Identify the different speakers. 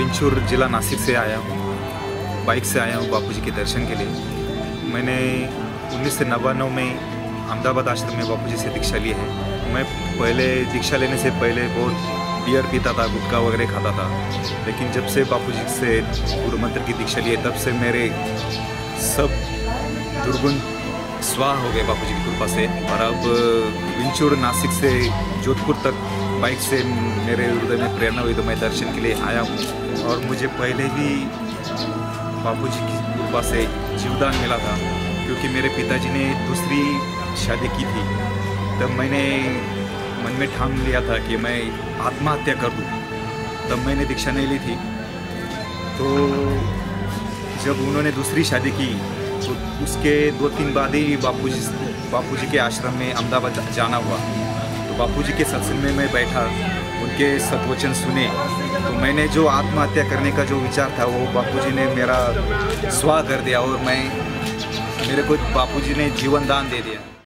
Speaker 1: विंचूर जिला नासिक से आया हूँ। बाइक से आया हूँ बापूजी के दर्शन के लिए। मैंने 1999 में अहमदाबाद आश्रम में बापूजी से दीक्षा ली है। मैं पहले दीक्षा लेने से पहले बहुत बियर पीता था, गुटखा वगैरह खाता था, लेकिन जब से बापूजी से गुरु मंत्र की दीक्षा ली है तब से मेरे सब दुर्गुण स्वाह हो गए बापूजी की कृपा से। और अब विंचूर नासिक से जोधपुर तक बाइक से मेरे हृदय में प्रेरणा हुई तो मैं दर्शन के लिए आया हूँ। और मुझे पहले भी बापूजी की कृपा से जीवदान मिला था, क्योंकि मेरे पिताजी ने दूसरी शादी की थी। तब मैंने मन में ठान लिया था कि मैं आत्महत्या कर दूँ। तब मैंने दीक्षा नहीं ली थी। तो जब उन्होंने दूसरी शादी की तो उसके 2-3 बाद ही बापूजी के आश्रम में अहमदाबाद जाना हुआ। तो बापूजी के सत्संग में मैं बैठा, उनके सद्वचन सुने, तो मैंने जो आत्महत्या करने का जो विचार था वो बापूजी ने मेरा स्वाह कर दिया और मेरे को बापूजी ने जीवन दान दे दिया।